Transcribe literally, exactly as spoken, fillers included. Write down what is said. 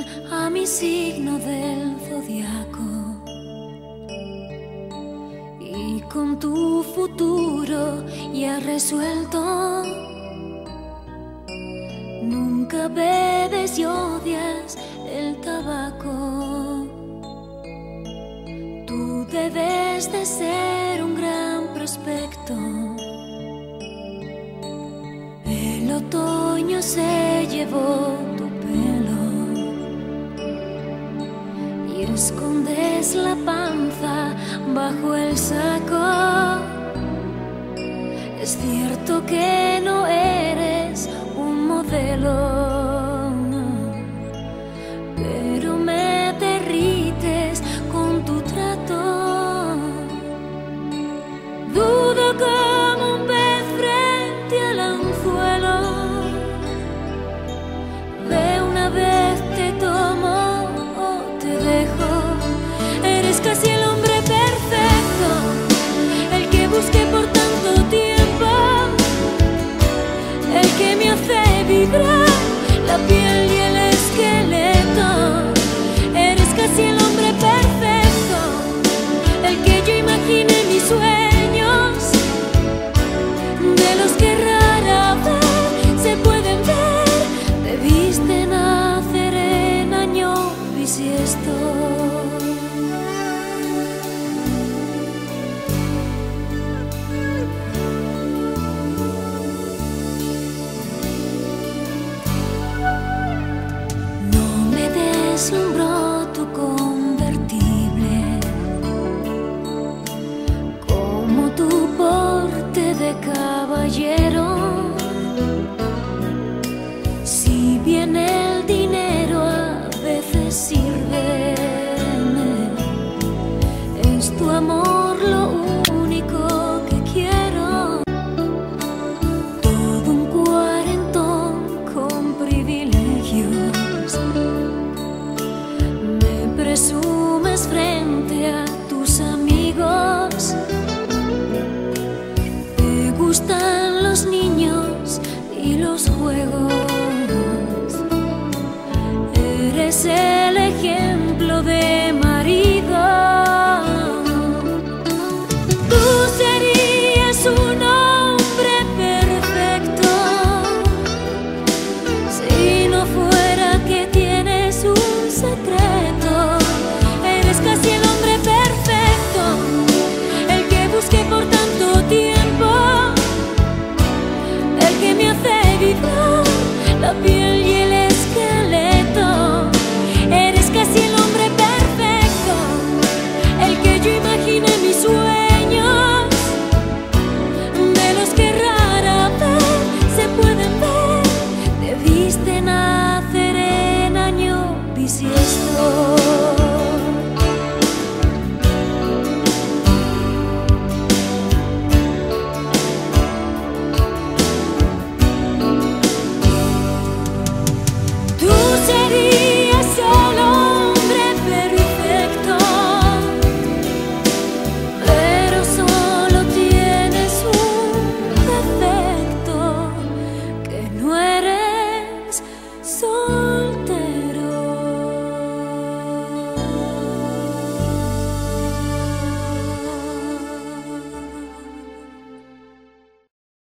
a mi signo del zodiaco y con tu futuro ya resuelto. Nunca bebes y odias el tabaco. Tú debes de ser un gran prospecto. El otoño se llevó tu pelo y escondes la panza bajo el saco. Es cierto que no eres un modelo, pero me derrites con tu trato. Dudo como un pez frente al anzuelo. De una vez te tomo o te dejo. Eres casi el hombre perfecto, el que busqué por tanto tiempo, el que me hace vibrar la piel y el esqueleto. Eres casi el hombre perfecto, el que yo imaginé en mis sueños, de los que rara vez se pueden ver. Debiste nacer en año bisiesto. Deslumbró tu convertible, como tu porte de caballero. Si bien el dinero a veces sirve, es tu amor lo único que quiero. Todo un cuarentón con privilegios. Presumes frente a tus amigos. Te gustan los niños y los juegos. Eres el